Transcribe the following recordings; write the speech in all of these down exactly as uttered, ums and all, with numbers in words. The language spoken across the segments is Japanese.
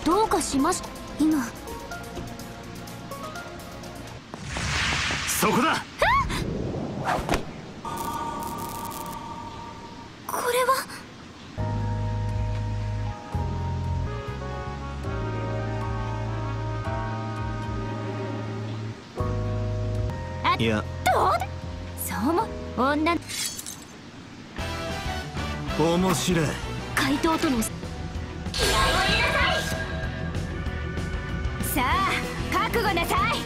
どうかしました。今そこだ。 これはいや、 どうだ。そうも女面白い。 怪盗との気合を入れなさい。さあ覚悟なさい。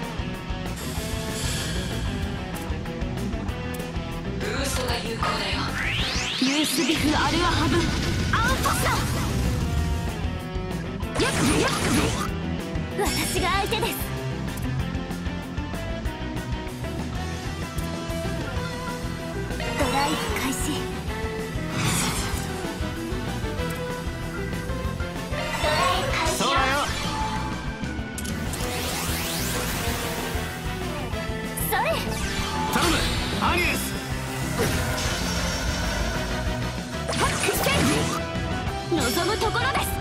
ブーストが有効だよ。 ユースビフアルアハブアンファスナ。やっやっ私が相手です。ドライブ開始。 そうだよ。 それ頼むアニエス。 望むところです。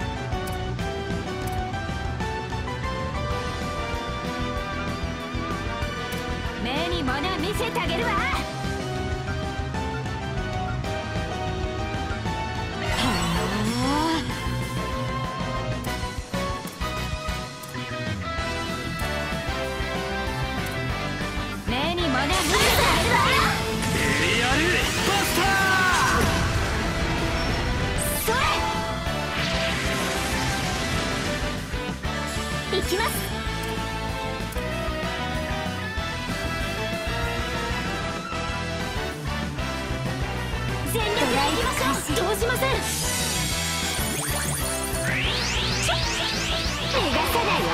目に物見せてあげるわ。目に物見せてあげるわ。 エリアルバスター。行きます。全力で行きましょう。動じません。逃がさないわ。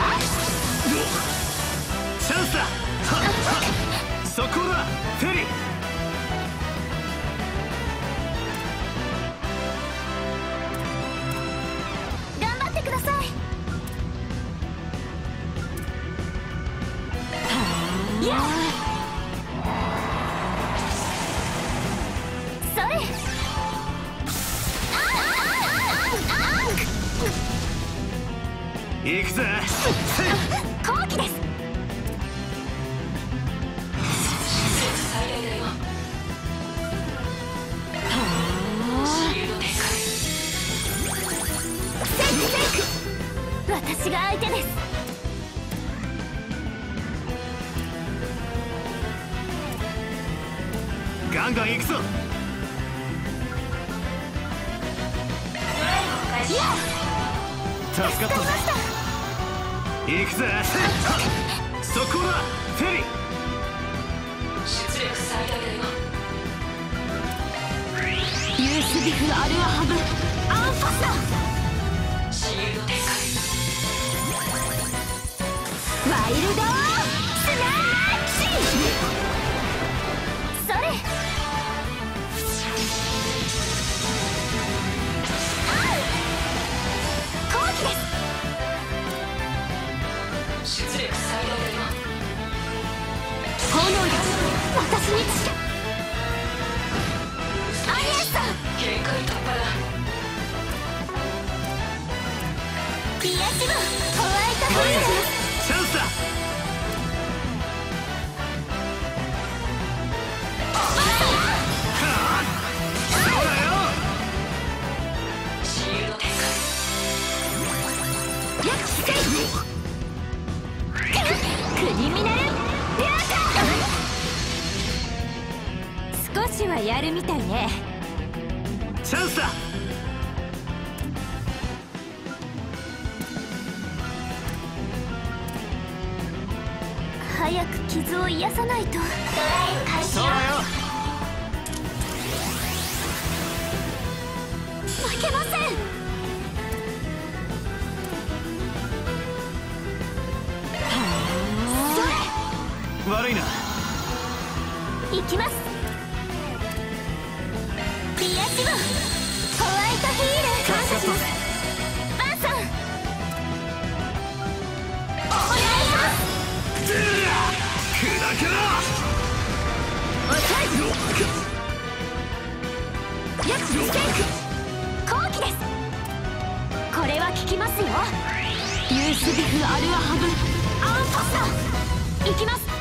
チャンスだ。そこだフェリー。 頑張ってください。やっそれ。 行くぜ。 後期です。 最大だよ。シールド展開。 セイクセイク私が相手です。 ガンガン行くぞ。 いや助かったぜ。行くぜ。そこだフェリー。 出力最大だよ。 ユースビフアルアハブアンファスナ。 シールド展開。 ワイルドスナッチ。それ。後期です。 出力最大だよ。 炎です。私に近い。アニエスさん。 限界突破だ。 ピアシブホワイトフィールチャンスだ。そうだよ。 シールド展開。 やっせいクリミナルビューター。少しはやるみたいね。 チャンスだ。 早く傷を癒さないと。 そうだよ。 負けません。それ悪いな。 行きます。ピアシブホワイトヒール感謝します。バンさんお願いします。 クラクラ。 おさいやっスケーク後期です。これはは効きますよ。ユースビフ・アルアハブ・アンファスだ。行きます。